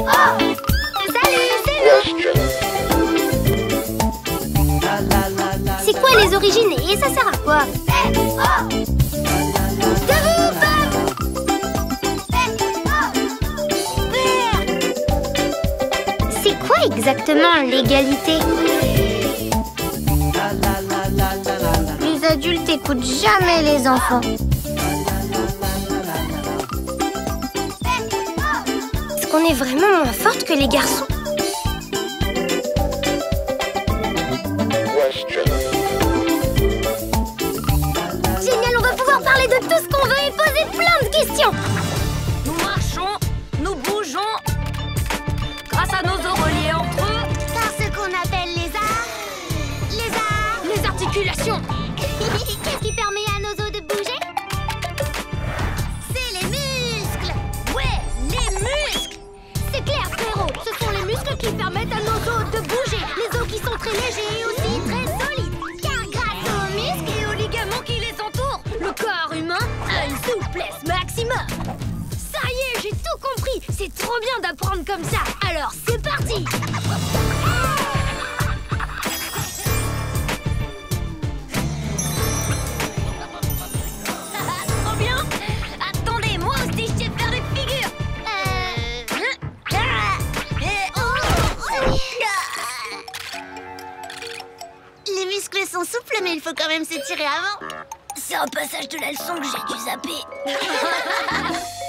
Oh! Salut, c'est nous! C'est quoi les origines et ça sert à quoi? Debout, Bob! C'est quoi exactement l'égalité? Les adultes écoutent jamais les enfants. Est-ce qu'on est vraiment moins forte que les garçons? Génial, on va pouvoir parler de tout ce qu'on veut et poser plein de questions. Nous marchons, nous bougeons, grâce à nos os reliés entre eux. Par ce qu'on appelle les arts. Les articulations. Qu'est-ce qui permet à nos os de bouger? C'est les muscles. Ouais, les muscles. C'est clair, frérot. Ce sont les muscles qui permettent à nos os de bouger. Les os qui sont très légers et aussi très solides. Car grâce aux muscles Et aux ligaments qui les entourent, le corps humain a une souplesse maximum. ça y est, j'ai tout compris. C'est trop bien d'apprendre comme ça. Alors, c'est parti. Trop bien. Attendez, moi aussi je sais faire des figures. Les muscles sont souples, mais il faut quand même s'étirer avant. C'est un passage de la leçon que j'ai dû zapper.